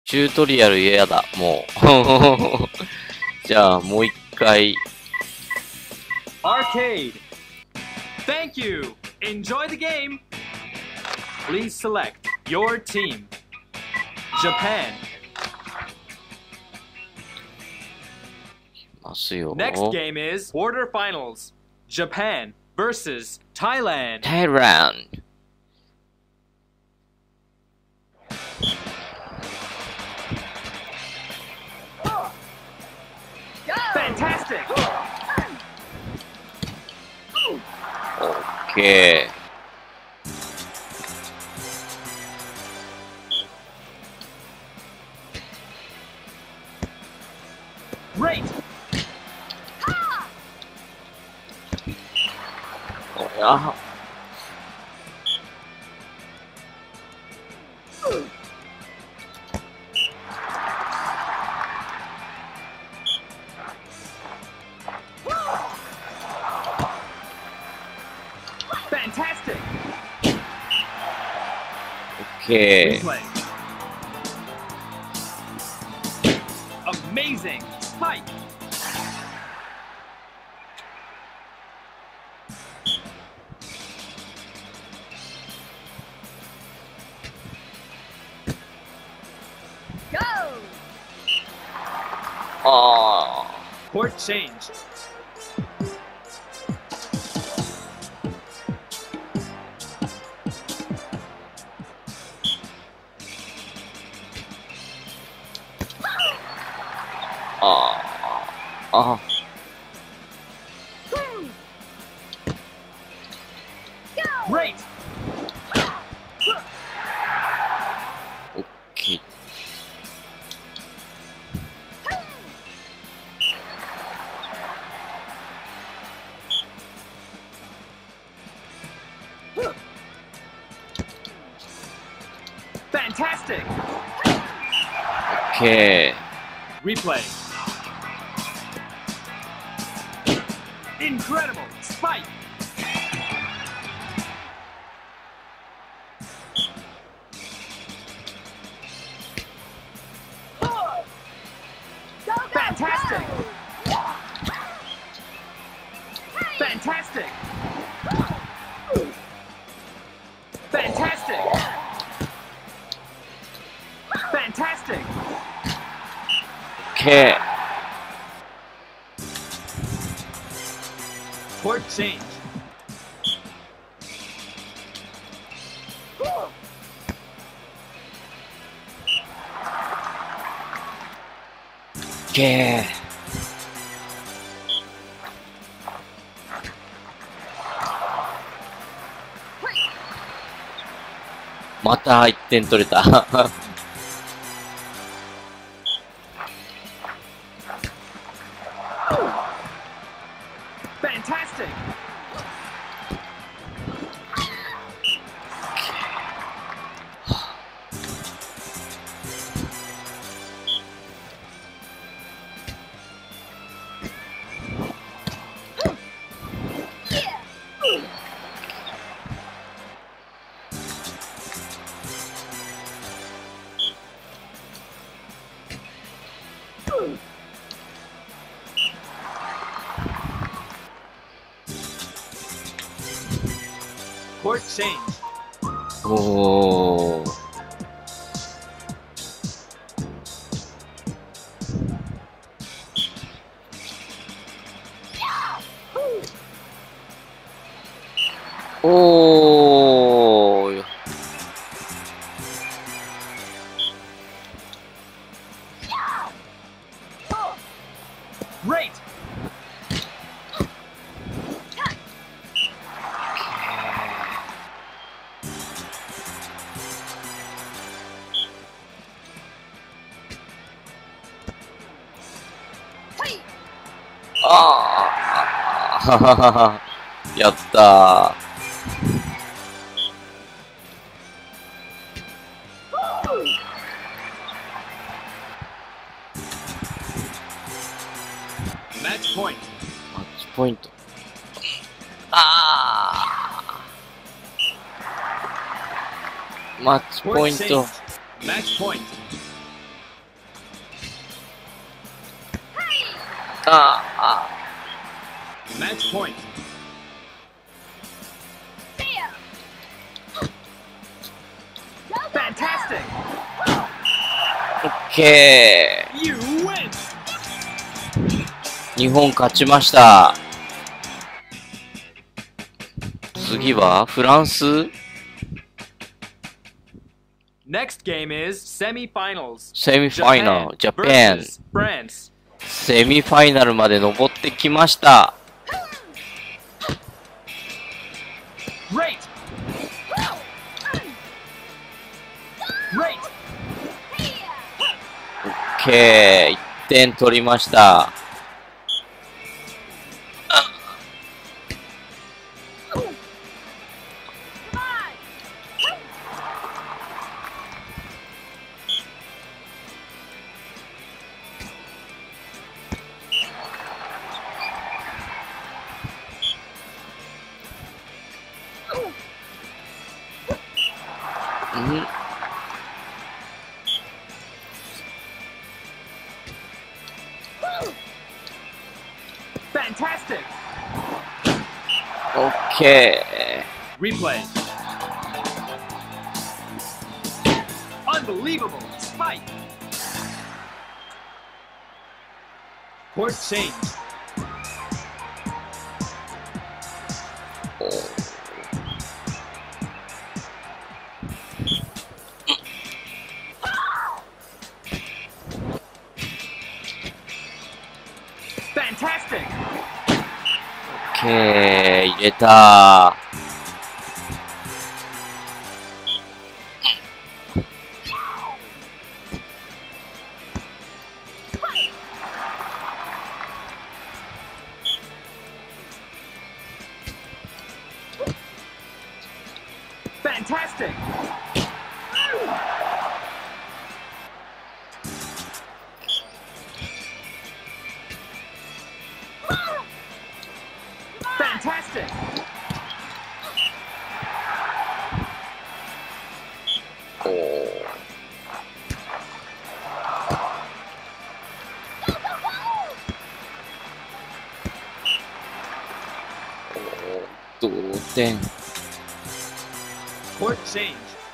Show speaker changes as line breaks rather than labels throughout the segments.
チュートリアル嫌だ、もう。じゃあ、もう一回。
Arcade. Thank you. Enjoy the game. Please select your team. Japan.
ますよ。
Next game is quarterfinals. Japan versus Thailand.
Thailand.
Fantastic.
Okay.
Great.
Ah.
Fantastic.
Okay.
Replay. Amazing. Spike.
Go!
Ah.
Court change.
Ah.
Great.
Okay.
Fantastic.
Okay.
Replay. Incredible. Spike.
Go, go,
Fantastic.
go!
Fantastic. Fantastic. Fantastic.
Okay.
Court change.
Okay. また1点取れた。
Fantastic. Court change.
おー。おー。
Great.
Hey!
あー。はははは。やったー。
Match point.
マッチポイント。あー。マッチ
Court
ポイント。
change. Match point.
あ
Match point.
See ya. Go, go,
Fantastic.
オッケ
You win.
ー。日本勝ちました。次はフランス
Next game is semifinals.
セミファイナル、ジャパン。
versus France.
セミファイナルまで登ってきました。
Great. Great.
オッケー。1点取りました。うん
Fantastic.
オッケ
Replay. Unbelievable. Spike. Court change.
ー。
Fantastic.
オッケー。入れた。
Fantastic. Fantastic.
おー。同点。
Court change.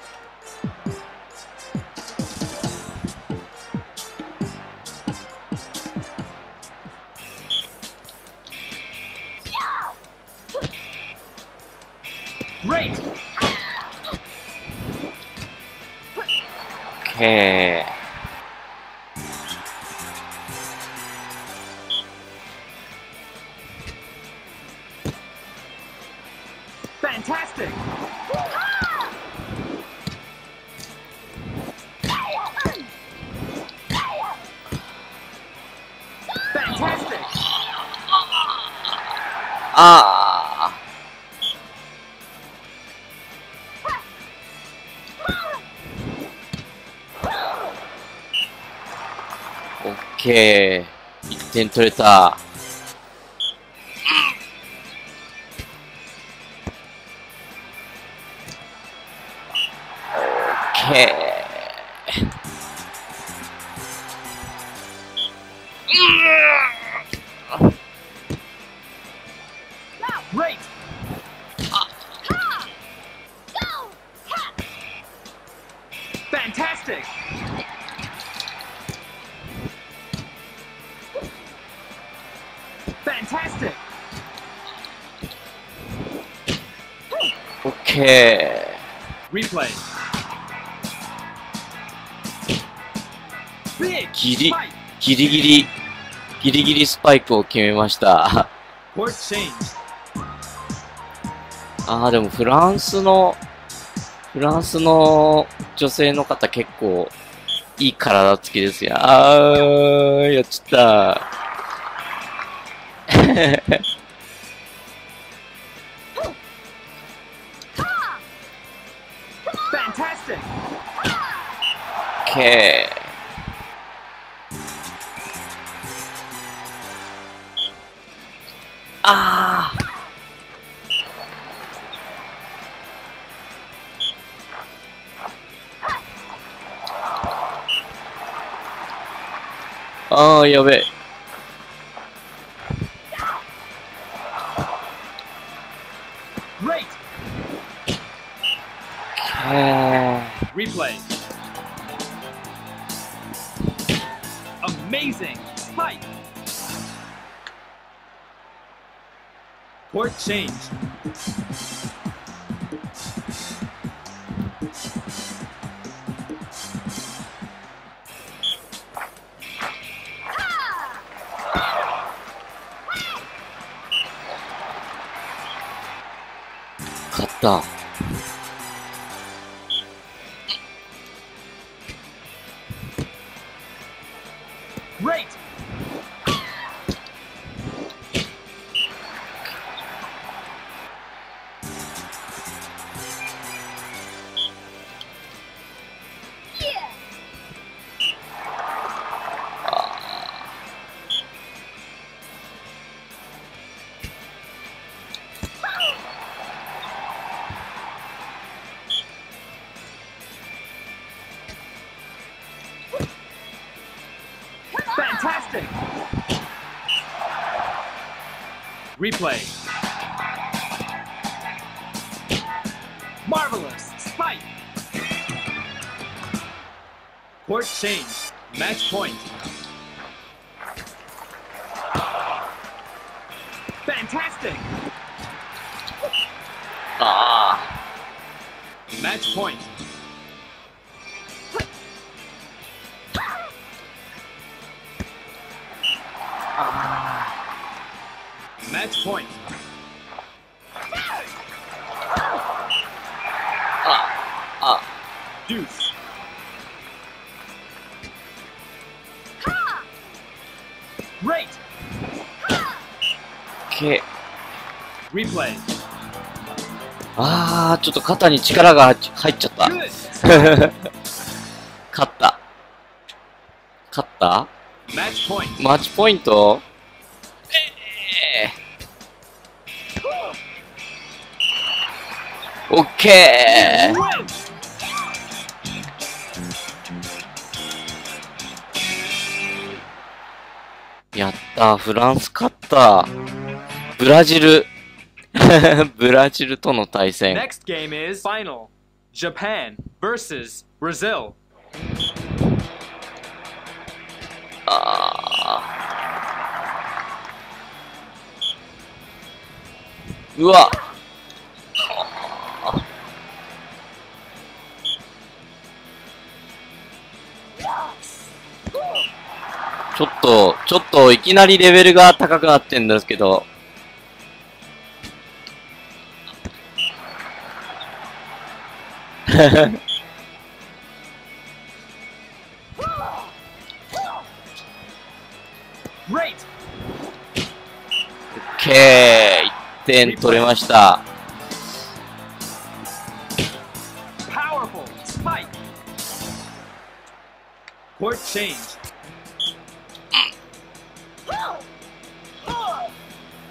Great.
オッケー。
Fantastic. Fantastic.
あー。オッケー。1点取れた。オッケー。
Great. Fantastic. Fantastic.
オッケ
Replay. Big
ギリ
spike.
ギリギリスパイクを決めました。
Court change.
ああ、でもフランスの女性の方結構いい体つきですよ。あー、やっちゃった。
Fantastic.
オッケー。あー。あー、やべえ。
Amazing. Spike. Court change.
勝った。
Great.
Yeah.
'Fantastic. Replay. Marvelous. Spike. Court change. Match point. Fantastic.
あ
Match point. Match point.
あ、
Deuce. Great.
K。
Replay.
あー、ちょっと肩に力が入っちゃった。
Good.
勝った。勝った
Match point.
マッチポイントオッケ
Win.
ーやったー、フランス勝った。ブラジル。ブラジルとの対戦。
Next game is final. Japan versus Brazil.
うわちょっといきなりレベルが高くなってんですけど。
Great.
オッケー !1 点取れました。
Powerful. Spike. Court change.
Oh.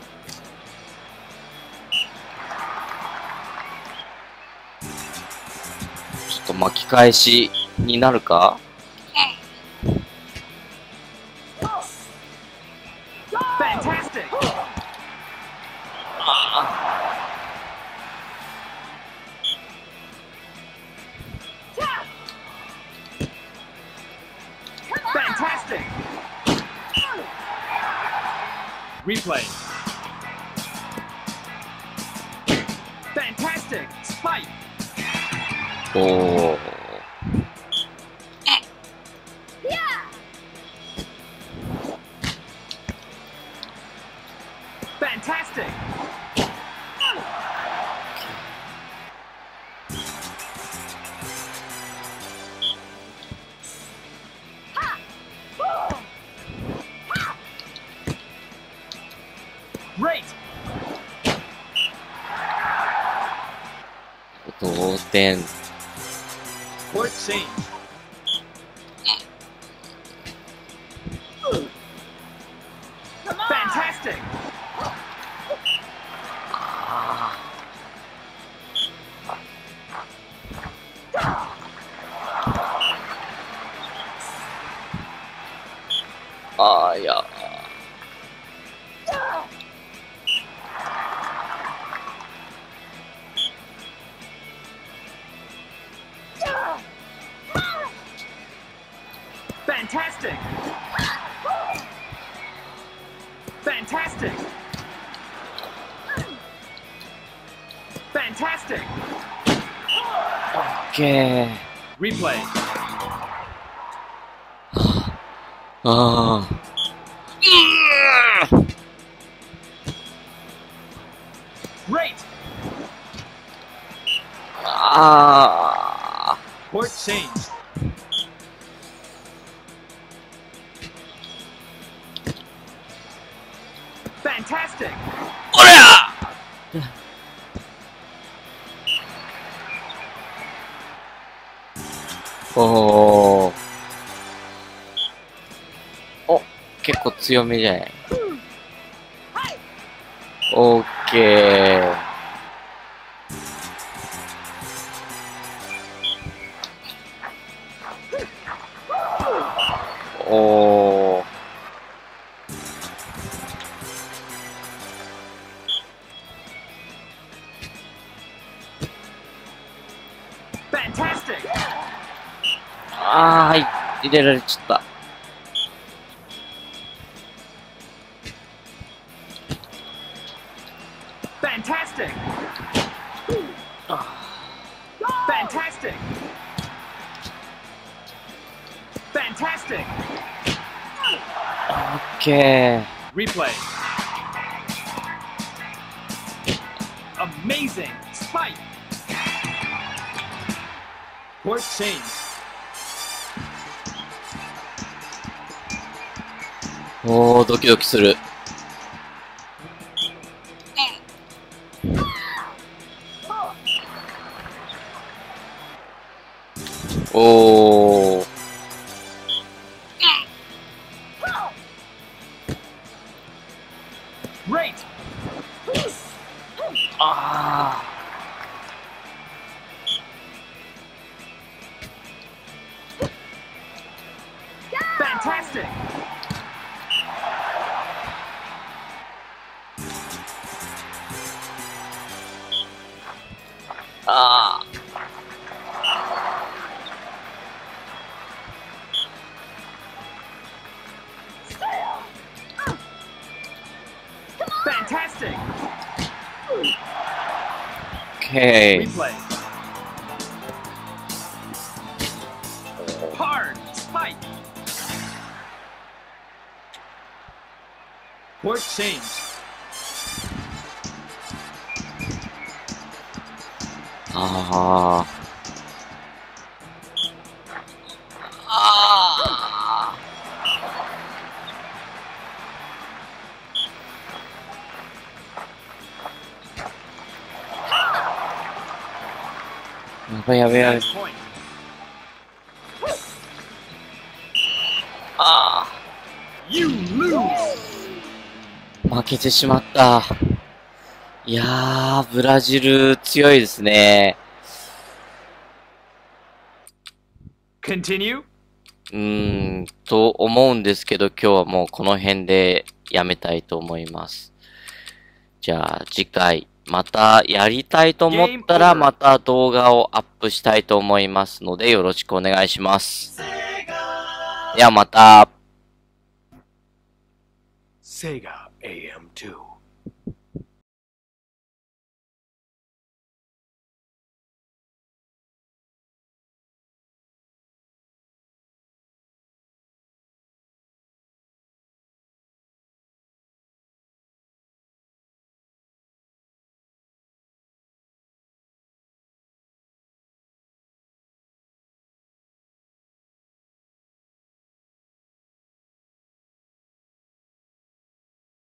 ちょっと巻き返しになるか
Fantastic. Fantastic. Replay. Fantastic. Spike.
おー。
Yeah.
Fantastic. Great.
同点。
Court change.
Come on.
Fantastic.
いや。
Fantastic. Fantastic. Fantastic.
オッケー。
Replay.
ああ。
Great.
ああ。
Court change. Fantastic.
おりゃおー。お、結構強めじゃない。オッケー。おー。
Fantastic.
あー、入れられちゃった。
Fantastic. Fantastic. Fantastic.
オッケー。
Replay. Amazing. Spike. Court change.
おー、ドキドキする。おー。
Great.
あ
Fantastic.
あ。
Fantastic.
オッケー。
Replay. Hard. Spike. Court change.
あー。あー。やばいやばいやばい。
Match point.
あ
You lose.
ー。負けてしまった。いやー、ブラジル強いですね。
Continue.
と思うんですけど、今日はもうこの辺でやめたいと思います。じゃあ次回、またやりたいと思ったらまた動画をアップしたいと思いますのでよろしくお願いします。ではまた。
Sega AM2.